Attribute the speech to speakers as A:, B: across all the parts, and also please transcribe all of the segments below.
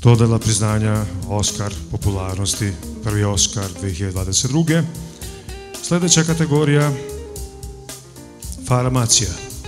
A: dodela priznanja Oskar popularnosti, prvi Oskar 2022. Sledeća kategorija, farmacija.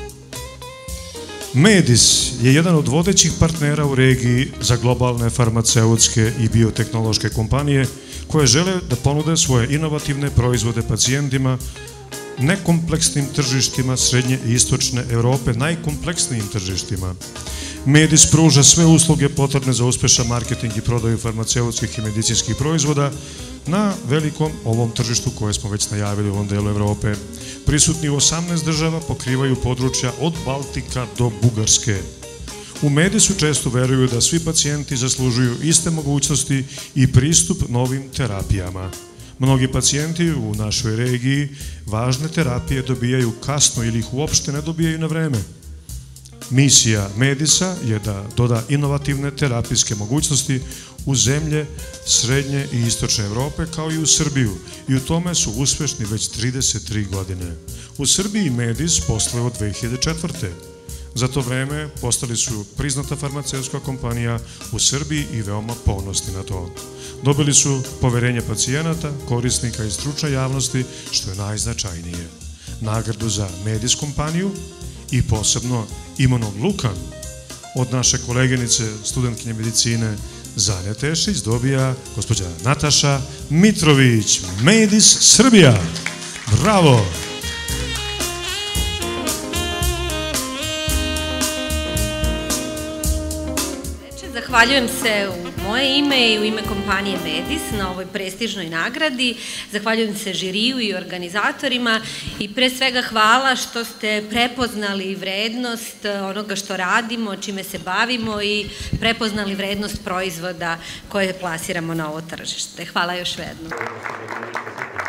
A: Medis je jedan od vodećih partnera u regiji za globalne farmaceutske i biotehnološke kompanije koje žele da ponude svoje inovativne proizvode pacijentima nekompleksnim tržištima srednje i istočne Evrope, najkompleksnijim tržištima. Medis pruža sve usluge potrebne za uspešan marketing i prodaju farmaceutskih i medicinskih proizvoda na velikom ovom tržištu koje smo već najavili u ovom delu Evrope. Prisutni u 18 država, pokrivaju područja od Baltika do Bugarske. U Medisu često veruju da svi pacijenti zaslužuju iste mogućnosti i pristup novim terapijama. Mnogi pacijenti u našoj regiji važne terapije dobijaju kasno ili ih uopšte ne dobijaju na vreme. Misija Medisa je da doda inovativne terapijske mogućnosti u zemlje srednje i istočne Evrope kao i u Srbiju i u tome su uspešni već 33 godine. U Srbiji Medis posluje od 2004. Za to vreme postali su priznata farmaceutska kompanija u Srbiji i veoma ponosni na to. Dobili su poverenje pacijenata, korisnika i stručne javnosti, što je najznačajnije. Nagradu za Medis kompaniju i posebno imenom Lukan od naše koleginice, studentkinje medicine Zanja Tešić, dobija gospođa Nataša Mitrović, Medis Srbija. Bravo!
B: Zahvaljujem se u moje ime i u ime kompanije Medis na ovoj prestižnoj nagradi. Zahvaljujem se žiriju i organizatorima i pre svega hvala što ste prepoznali vrednost onoga što radimo, čime se bavimo i prepoznali vrednost proizvoda koje plasiramo na ovo tržište. Hvala još jednom.